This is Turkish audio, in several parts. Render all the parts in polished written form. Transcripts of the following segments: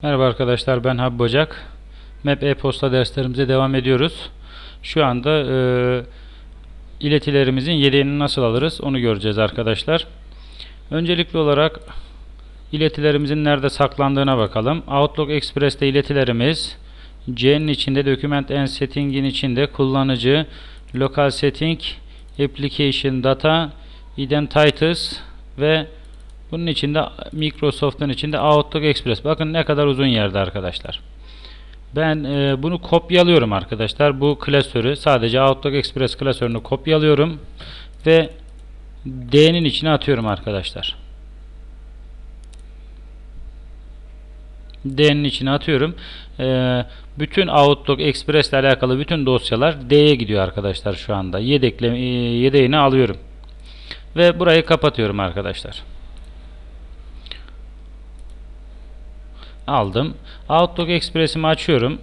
Merhaba arkadaşlar, ben Habib Ocak. MEP e-posta derslerimize devam ediyoruz. Şu anda iletilerimizin yedeğini nasıl alırız onu göreceğiz arkadaşlar. Öncelikli olarak iletilerimizin nerede saklandığına bakalım. Outlook Express'te iletilerimiz C'nin içinde, Document and Setting'in içinde, kullanıcı, Local Setting, Application Data, Identities ve bunun içinde Microsoft'un içinde Outlook Express. Bakın ne kadar uzun yerde arkadaşlar. Ben bunu kopyalıyorum arkadaşlar. Bu klasörü, sadece Outlook Express klasörünü kopyalıyorum ve D'nin içine atıyorum arkadaşlar. D'nin içine atıyorum. Bütün Outlook Express ile alakalı bütün dosyalar D'ye gidiyor arkadaşlar şu anda. Yedeğini alıyorum. Ve burayı kapatıyorum arkadaşlar. Aldım. Outlook Express'imi açıyorum.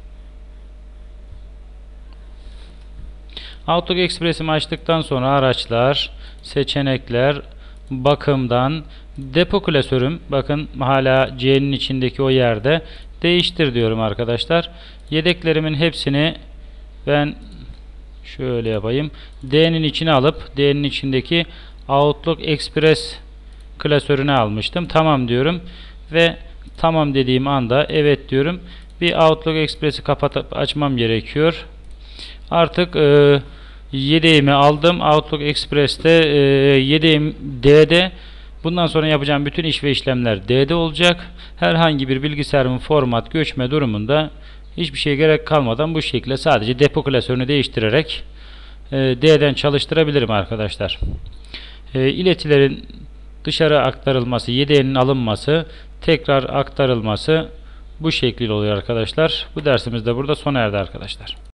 Outlook Express'imi açtıktan sonra araçlar, seçenekler, bakımdan depo klasörüm, bakın hala C'nin içindeki o yerde, değiştir diyorum arkadaşlar. Yedeklerimin hepsini ben şöyle yapayım. D'nin içine alıp D'nin içindeki Outlook Express klasörüne almıştım. Tamam diyorum ve tamam dediğim anda evet diyorum. Bir Outlook Express'i kapatıp açmam gerekiyor. Artık yedeğimi aldım. Outlook Express'te yedeğim D'de. Bundan sonra yapacağım bütün iş ve işlemler D'de olacak. Herhangi bir bilgisayarın format göçme durumunda hiçbir şeye gerek kalmadan bu şekilde sadece depo klasörünü değiştirerek D'den çalıştırabilirim arkadaşlar. İletilerin dışarı aktarılması, yedeğinin alınması, tekrar aktarılması bu şekilde oluyor arkadaşlar. Bu dersimiz de burada sona erdi arkadaşlar.